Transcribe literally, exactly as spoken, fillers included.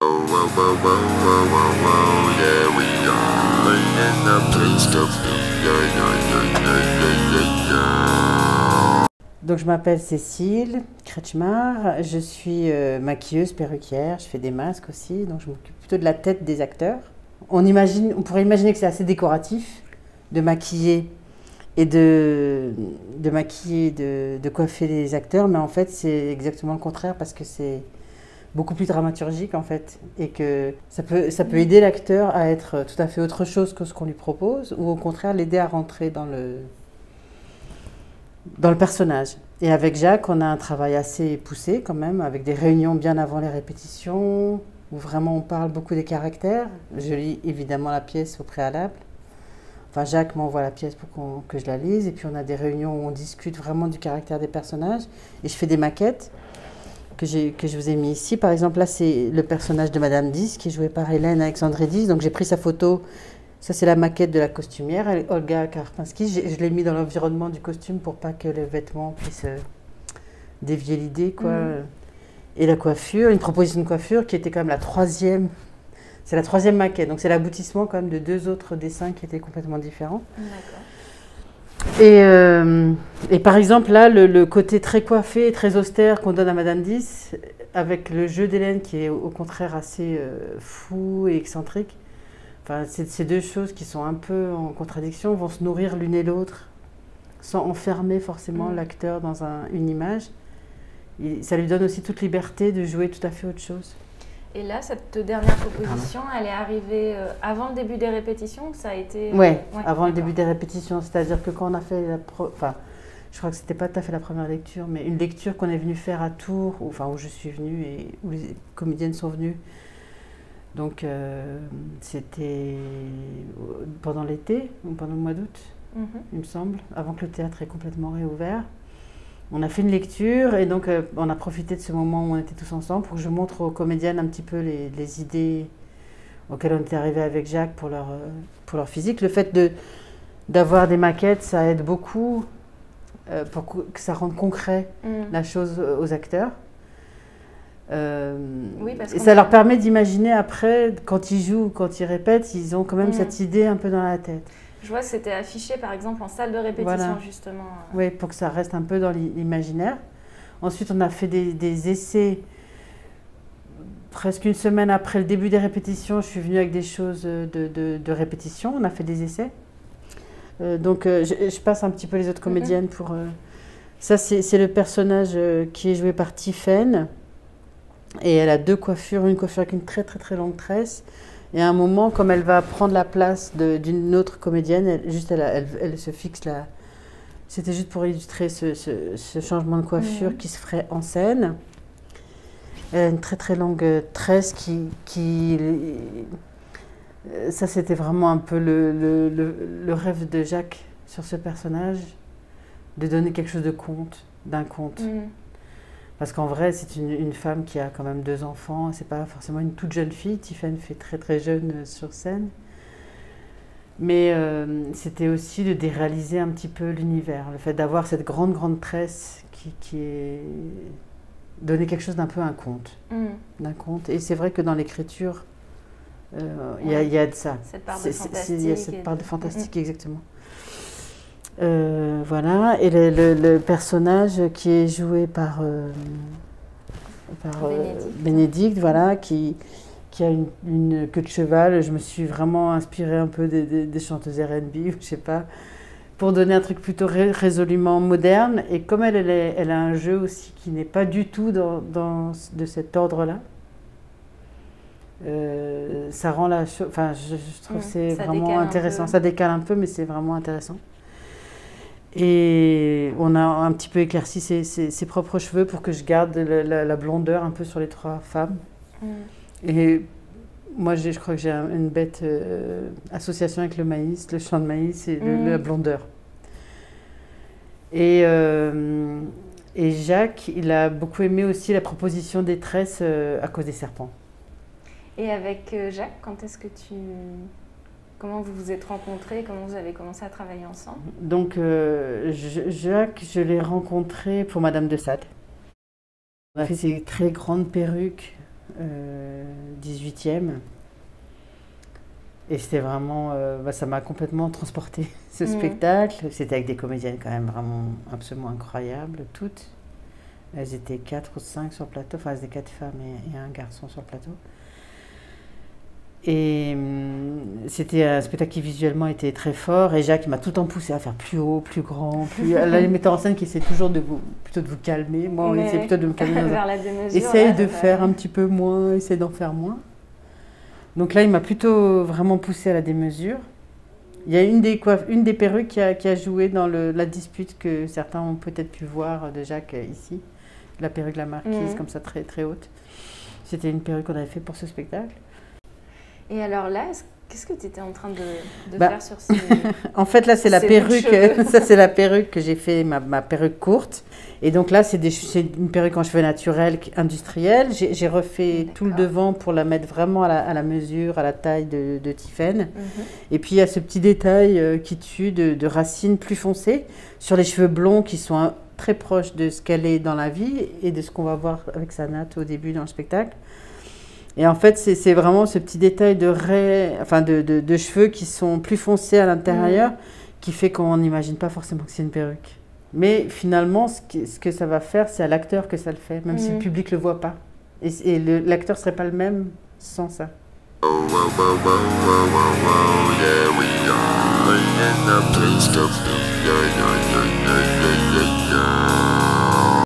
Donc je m'appelle Cécile Kretschmar, je suis euh, maquilleuse, perruquière, je fais des masques aussi, donc je m'occupe plutôt de la tête des acteurs. On, imagine, on pourrait imaginer que c'est assez décoratif de maquiller et de, de maquiller, de, de coiffer les acteurs, mais en fait c'est exactement le contraire parce que c'est beaucoup plus dramaturgique en fait et que ça peut, ça peut aider l'acteur à être tout à fait autre chose que ce qu'on lui propose ou au contraire l'aider à rentrer dans le, dans le personnage. Et avec Jacques, on a un travail assez poussé quand même, avec des réunions bien avant les répétitions, où vraiment on parle beaucoup des caractères. Je lis évidemment la pièce au préalable. Enfin, Jacques m'envoie la pièce pour qu'on, que je la lise, et puis on a des réunions où on discute vraiment du caractère des personnages. Et je fais des maquettes que, j'ai, que je vous ai mis ici. Par exemple, là, c'est le personnage de Madame dix, qui est joué par Hélène Alexandridis. Donc j'ai pris sa photo. Ça, c'est la maquette de la costumière, Olga Karpinski. Je, je l'ai mis dans l'environnement du costume pour pas que le vêtement puisse euh, dévier l'idée, quoi. Mmh. Et la coiffure, une proposition de coiffure qui était quand même la troisième. C'est la troisième maquette, donc c'est l'aboutissement quand même de deux autres dessins qui étaient complètement différents. D'accord. Et, euh, et par exemple, là, le, le côté très coiffé, très austère qu'on donne à Madame dix, avec le jeu d'Hélène qui est au contraire assez euh, fou et excentrique. Enfin, ces deux choses qui sont un peu en contradiction vont se nourrir l'une et l'autre sans enfermer forcément mmh. l'acteur dans un, une image. Et ça lui donne aussi toute liberté de jouer tout à fait autre chose. Et là, cette dernière proposition, Pardon. elle est arrivée euh, avant le début des répétitions ou ça a été... Oui, ouais, avant le début des répétitions. C'est-à-dire que quand on a fait la... Pro... Enfin, je crois que ce n'était pas tout à fait la première lecture, mais une lecture qu'on est venu faire à Tours, où, enfin, où je suis venue et où les comédiennes sont venues. Donc, euh, c'était pendant l'été, ou pendant le mois d'août, mm-hmm. il me semble, avant que le théâtre ait complètement réouvert. On a fait une lecture et donc euh, on a profité de ce moment où on était tous ensemble pour que je montre aux comédiennes un petit peu les, les idées auxquelles on était arrivés avec Jacques pour leur, euh, pour leur physique. Le fait de, d'avoir des maquettes, ça aide beaucoup euh, pour que ça rende concret mm. la chose aux acteurs. Euh, oui, parce et ça a... leur permet d'imaginer après, quand ils jouent, quand ils répètent, ils ont quand même mmh. cette idée un peu dans la tête. Je vois que c'était affiché par exemple en salle de répétition voilà. justement. Oui, pour que ça reste un peu dans l'imaginaire. Ensuite, on a fait des, des essais. Presque une semaine après le début des répétitions, je suis venue avec des choses de, de, de répétition. On a fait des essais. Euh, donc, euh, je, je passe un petit peu les autres comédiennes mmh. pour... Euh... Ça, c'est le personnage euh, qui est joué par Tiffaine. Et elle a deux coiffures, une coiffure avec une très très très longue tresse. Et à un moment, comme elle va prendre la place d'une autre comédienne, elle, juste elle, elle, elle se fixe là. C'était juste pour illustrer ce, ce, ce changement de coiffure mmh. qui se ferait en scène. Elle a une très très longue tresse qui... qui ça, c'était vraiment un peu le, le, le, le rêve de Jacques sur ce personnage, de donner quelque chose de conte, d'un conte. Mmh. Parce qu'en vrai, c'est une, une femme qui a quand même deux enfants. C'est pas forcément une toute jeune fille. Tiffaine fait très très jeune sur scène. Mais euh, c'était aussi de déréaliser un petit peu l'univers. Le fait d'avoir cette grande grande tresse qui, qui est donner quelque chose d'un peu un conte, mmh. d'un conte. Et c'est vrai que dans l'écriture, il euh, ouais. y, y a de ça. Cette part de fantastique. Il y a cette part de fantastique, mmh. exactement. Euh, voilà, et le, le, le personnage qui est joué par, euh, par euh, Bénédicte. Bénédicte, voilà, qui, qui a une, une queue de cheval. Je me suis vraiment inspirée un peu des, des, des chanteuses R and B, je sais pas, pour donner un truc plutôt ré, résolument moderne. Et comme elle, elle, est, elle a un jeu aussi qui n'est pas du tout dans, dans, de cet ordre-là, euh, ça rend la chose... Enfin, je, je trouve que mmh, c'est vraiment intéressant. Ça décale un peu, mais c'est vraiment intéressant. Et on a un petit peu éclairci ses, ses, ses propres cheveux pour que je garde la, la, la blondeur un peu sur les trois femmes. Mm. Et moi, je crois que j'ai un, une bête euh, association avec le maïs, le champ de maïs et le, mm. la blondeur. Et, euh, et Jacques, il a beaucoup aimé aussi la proposition des tresses euh, à cause des serpents. Et avec euh, Jacques, quand est-ce que tu... Comment vous vous êtes rencontrés? Comment vous avez commencé à travailler ensemble? Donc, euh, Jacques, je l'ai rencontré pour Madame de Sade. On a fait ces très grandes perruques, euh, dix-huit dix-huitième. Et c'était vraiment, euh, bah, ça m'a complètement transporté ce mmh. spectacle. C'était avec des comédiennes quand même vraiment absolument incroyables, toutes. Elles étaient quatre ou cinq sur le plateau, enfin elles étaient quatre femmes et, et un garçon sur le plateau. Et hum, c'était un spectacle qui visuellement était très fort. Et Jacques m'a tout le temps poussé à faire plus haut, plus grand. Plus... Là, les metteurs en scène qui essaient toujours de vous, plutôt de vous calmer. Moi, on essaie plutôt de me calmer. Vers la démesure. Essaye là, de faire va... un petit peu moins, essaye d'en faire moins. Donc là, il m'a plutôt vraiment poussé à la démesure. Il y a une des, coiff... une des perruques qui a, qui a joué dans le, la dispute que certains ont peut-être pu voir de Jacques ici. La perruque de la marquise, mmh. comme ça, très, très haute. C'était une perruque qu'on avait fait pour ce spectacle. Et alors là, qu'est-ce que tu étais en train de, de bah, faire sur ces En fait, là, c'est la perruque. Ça, c'est la perruque que j'ai fait, ma, ma perruque courte. Et donc là, c'est une perruque en cheveux naturels industriels. J'ai refait tout le devant pour la mettre vraiment à la, à la mesure, à la taille de, de Tiphaine. Mm-hmm. Et puis, il y a ce petit détail euh, qui tue de, de racines plus foncées sur les cheveux blonds qui sont un, très proches de ce qu'elle est dans la vie et de ce qu'on va voir avec sa natte au début dans le spectacle. Et en fait, c'est vraiment ce petit détail de, raie, enfin de, de, de cheveux qui sont plus foncés à l'intérieur mmh. qui fait qu'on n'imagine pas forcément que c'est une perruque. Mais finalement, ce que, ce que ça va faire, c'est à l'acteur que ça le fait, même mmh. si le public ne le voit pas. Et, et l'acteur ne serait pas le même sans ça. Oh, oh, oh, oh, oh, oh, oh, yeah, we are in the place of yeah, yeah, yeah, yeah, yeah, yeah.